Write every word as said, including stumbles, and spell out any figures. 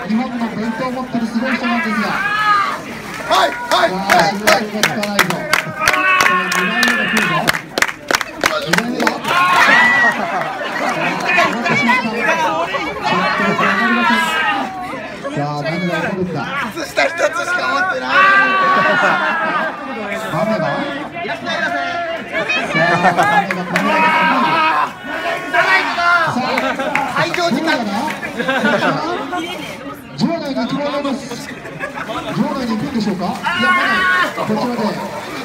日本のベルトを持ってるすごい人なんですが、 はいはいはいはい。 仕事がつかないぞ。にだいめが来るぞ。にだいめが止まってしまった。ちょっと分かりません。さあ何が起こるんだ。 靴下一つしか持ってない。 雨がいらっしゃいませ。 さあ雨が止まらない。 会場時間。 場内に行くものです。場内に行くんでしょうか。いやまだこちらで。